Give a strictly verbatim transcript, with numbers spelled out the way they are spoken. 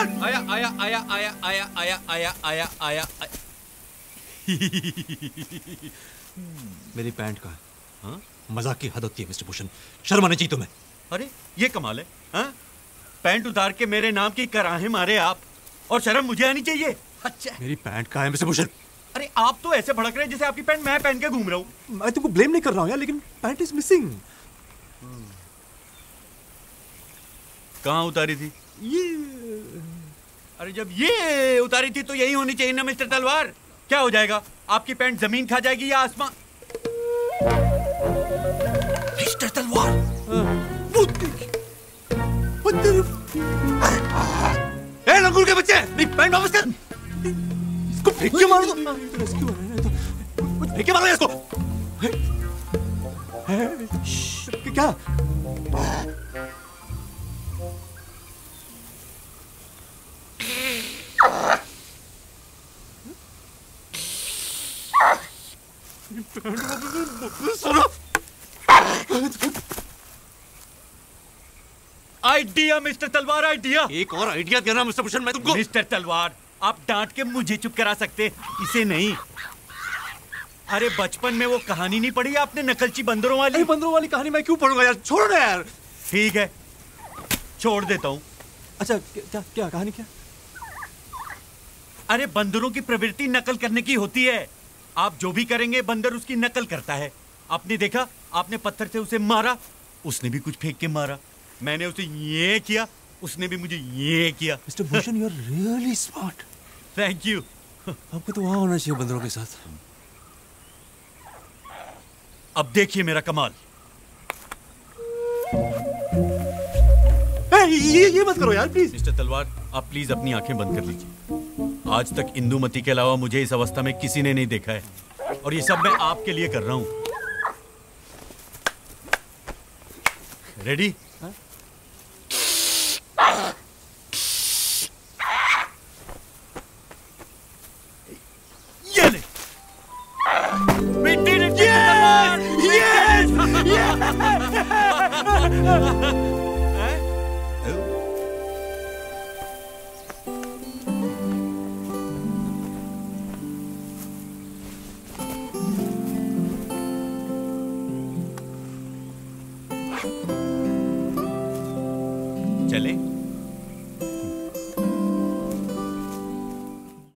भूषण। आया आया आया आया आया आया आया आया आया मेरी पैंट का हाँ? मजाक की हद होती है मिस्टर भूषण, शर्म आनी चाहिए तुम्हें। अरे ये कमाल है, हाँ? पैंट उतार के मेरे नाम की कराहे मारे आप, और शर्म मुझे आनी चाहिए। अच्छा मेरी पैंट कहाँ है मिस्टर भूषण? अरे आप तो ऐसे भड़क रहे हैं जैसे आपकी पैंट मैं पहन के घूम रहा हूँ। मैं तुमको ब्लेम नहीं कर रहा हूँ यार, लेकिन पैंट इज मिसिंग। कहाँ उतारी थी? ये अरे जब ये उतारी थी तो यही होनी चाहिए ना मिस्टर तलवार। क्या हो जाएगा, आपकी पैंट जमीन खा जाएगी या आसमान? मिस्टर तलवार ए लंगूर के बच्चे, मेरी पैंट वापस कर। इसको फेंक के मारो तो रेस्क्यू हो रहा है, तो फेंक के मारो इसको। क्या आइडिया मिस्टर तलवार, आइडिया। एक और आइडिया देना मिस्टर भूषण, मैं तुमको। मिस्टर तलवार आप डांट के मुझे चुप करा सकते, इसे नहीं। अरे बचपन में वो कहानी नहीं पढ़ी आपने, नकलची बंदरों वाली? अरे बंदरों वाली कहानी मैं क्यों पढ़ूंगा यार, छोड़ो ना यार। ठीक है छोड़ देता हूँ। अच्छा क्या क्या कहानी क्या? अरे बंदरों की प्रवृत्ति नकल करने की होती है। आप जो भी करेंगे बंदर उसकी नकल करता है। आपने देखा, आपने पत्थर से उसे मारा, उसने भी कुछ फेंक के मारा। मैंने उसे ये किया, उसने भी मुझे ये किया। Mister Bhushan you are really smart. Thank you. आपको तो वहां होना चाहिए बंदरों के साथ। अब देखिए मेरा कमाल। ए, ये ये मत करो यार प्लीज। मिस्टर तलवार आप प्लीज अपनी आंखें बंद कर लीजिए। आज तक इंदुमती के अलावा मुझे इस अवस्था में किसी ने नहीं देखा है, और ये सब मैं आपके लिए कर रहा हूं। रेडी? ये ले। We did it! Yes! Yes! चले?